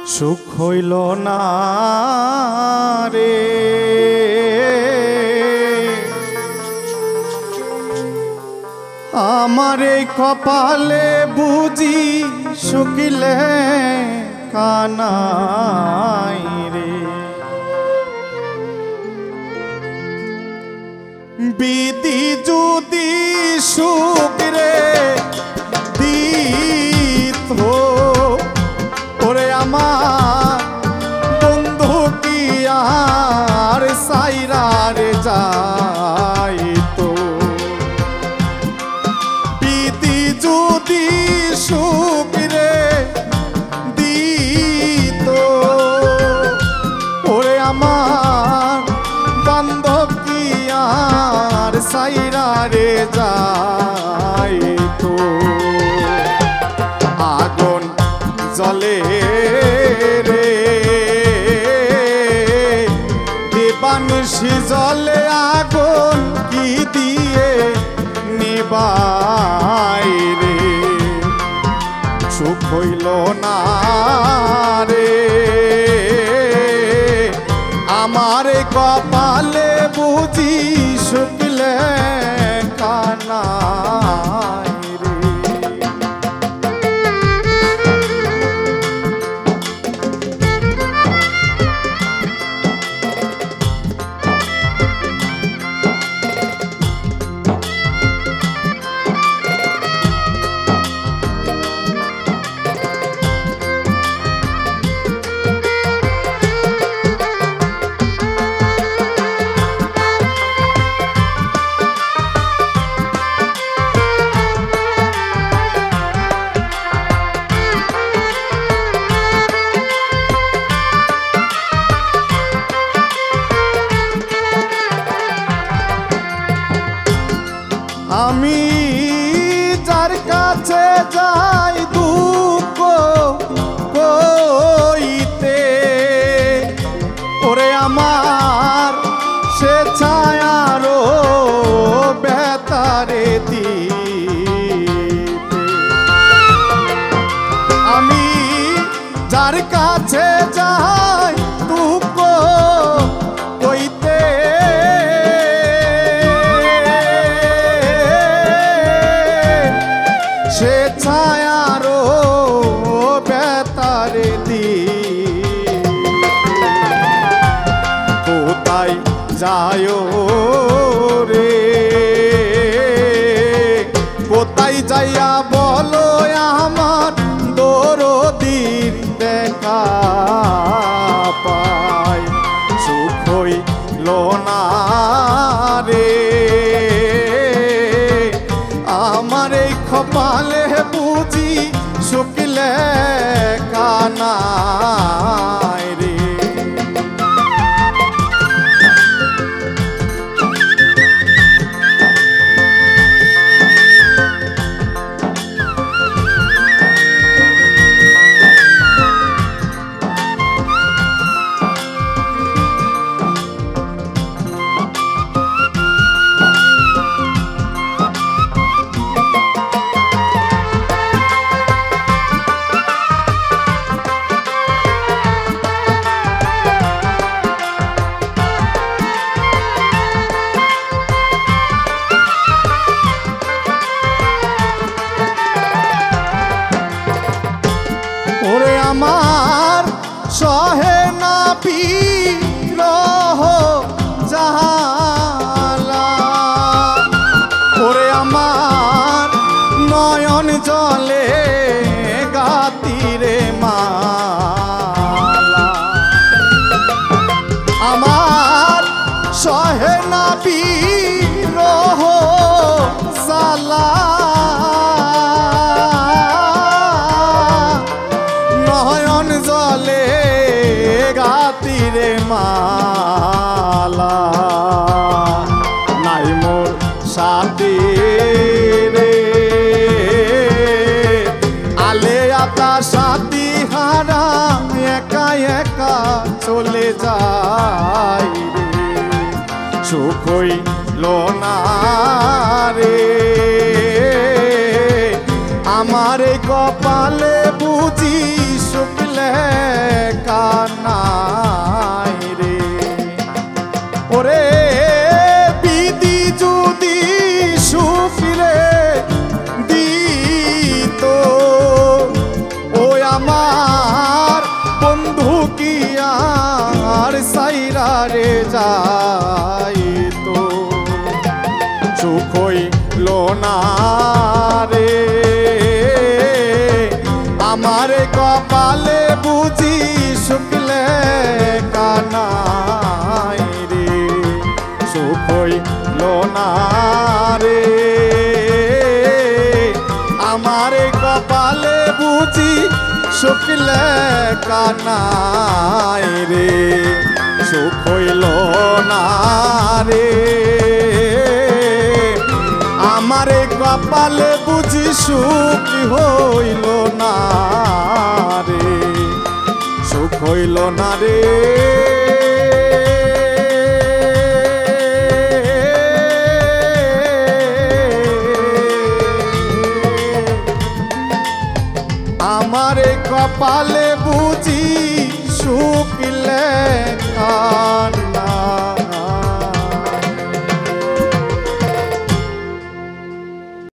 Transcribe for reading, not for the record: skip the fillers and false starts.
সুখ হইল না রে আমার এই কপালে বুঝি শুকিলে কানাই রে বিধি যদি সুখ রে দিত ওরে আমার বন্ধু কি আর সাইরা রে যাইতো বিধি যদি সুখ রে দিত ওরে আমার বান্ধব কি আর সাইরা রে যাইতো আগুন জলে রে দেবানুষি জলে আগুন কি দিয়ে নিবাই রে সুখ হইল না রে আমার কপালে বুঝি শুকলে কানাই রে আমি যার কাছে যাই দুঃখ কইতে ওরে আমার সে ছায়ারো বেতারে দিতে আমি যার কাছে যাই দুঃখ কইতে সে ছায়ারো বেতারে দি কোথায় যায় রে কোথায় যাইয়া বলো আমার দরদির দেখা পাই সুখ হইল না রে আমার এই কপালে বুঝি শুকলে কানাই রে ওরে আমার সহে না বিরহ জালা ওরে আমার নয়ন জলে গাতিরে মালা আমার সহে না বিরহ জালা নয়ন জলে গাতিরে মালা নাই মোর সাথী রে আলে আতা সাথী হারা একা একা চলে যায় রে সুখ হইল না রে আমার কপালে বুঝি শুকলে আমার বন্ধু কি আর সাইরা রে যাইতো সুখ হইল না রে আমার কপালে বুঝি শুকলে কানাই রে সুখ হইল না রে আমার কপালে বুঝি শুকলে কানাই রে সুখ হইল না রে আমার কপালে বুঝি সুখ হইল না রে সুখ হইল না রে আমার কপালে বুঝি শুকলে